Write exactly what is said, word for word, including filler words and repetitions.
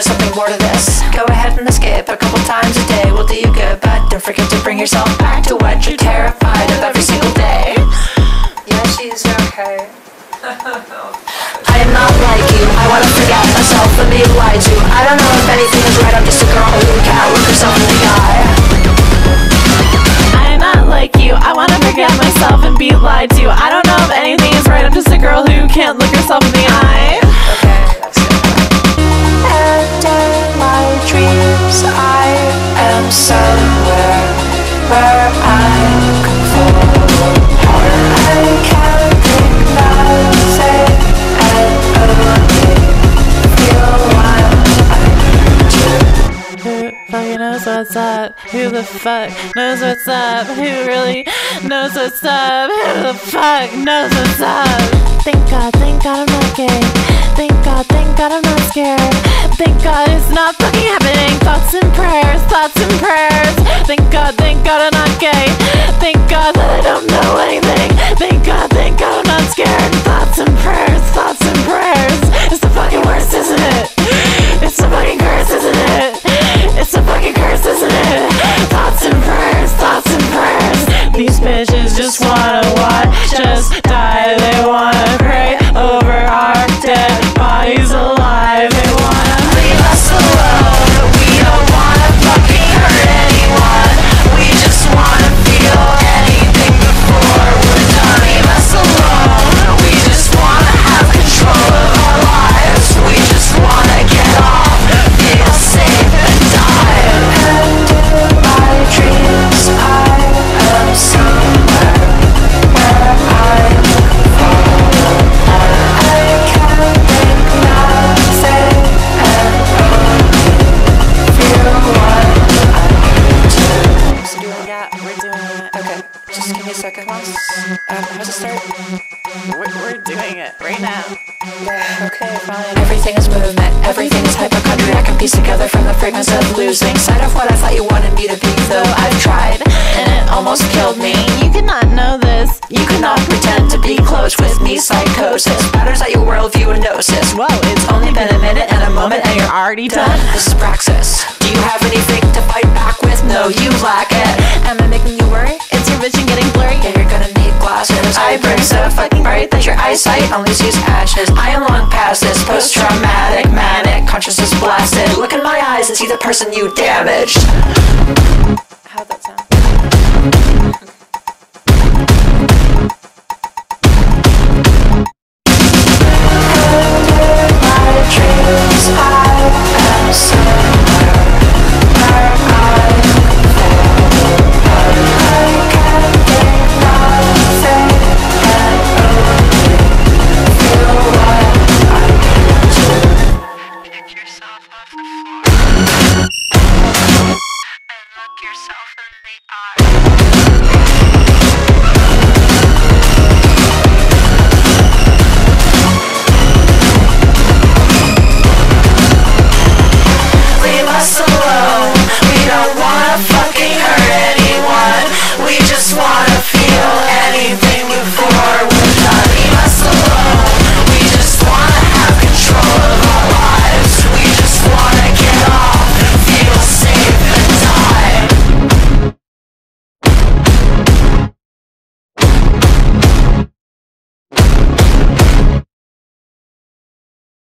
there's something more to this. Go ahead and skip a couple times a day will do you good, but don't forget to bring yourself back to what you're terrified of every single day. Yeah, she's okay. I am not like you, I wanna forget myself and be lied to. I don't know if anything is right, I'm just a girl who can't look herself in the eye. I am not like you, I wanna forget myself and be lied to. I don't know if anything is right, I'm just a girl who can't look herself in the eye. Okay, that's good. And in my dreams I am somewhere where I'm conformed. I can't think nothing and only feel wild. Who fucking knows what's up? Who the fuck knows what's up? Who really knows what's up? Who the fuck knows what's up? Thank God, thank God I'm not gay. Thank God, thank God I'm not scared. Thank God it's not fucking happening. Thoughts and prayers, thoughts and prayers. Thank God, thank God I'm not gay. Thank God that I don't know anything. Thank God, thank God I'm not scared. Thoughts and prayers, thoughts and prayers. It's the fucking worst, isn't it? It's the fucking curse, isn't it? It's a fucking curse, isn't it? Thoughts and prayers, thoughts and prayers. These bitches just wanna watch us die. They wanna pray over our dead bodies alive. They wanna Leave us alone, we don't wanna fucking hurt anyone. We just wanna feel anything before we're done. Leave us alone, we just wanna have control of our lives. We just wanna get off, feel safe and die. And in my dreams I am somewhere where I'm conformed. I can't think nothing and only feel what I do. So doing that, we're doing it. Okay, just give me a second. Um, how's it start? We're, we're doing it right now. Yeah, okay, fine. Everything is movement, everything is hypochondria. I can piece together from the fragments of losing sight of what I thought you wanted me to be. Though I've tried, and it almost killed me. You cannot know this. You cannot pretend to be close with me. Psychosis matters at your worldview and gnosis. Whoa, it's only been a minute and a moment and you're already done. This is praxis. Do you have anything to fight back with? No, you lack it. Am I making you worry? It's your vision getting blurry. Yeah, you're gonna need glasses. I burn so fucking bright that your eyesight only sees ashes. I am long past this post-traumatic, manic, consciousness blasted. Look in my eyes and see the person you damaged. How'd that sound? Yourself in the eye.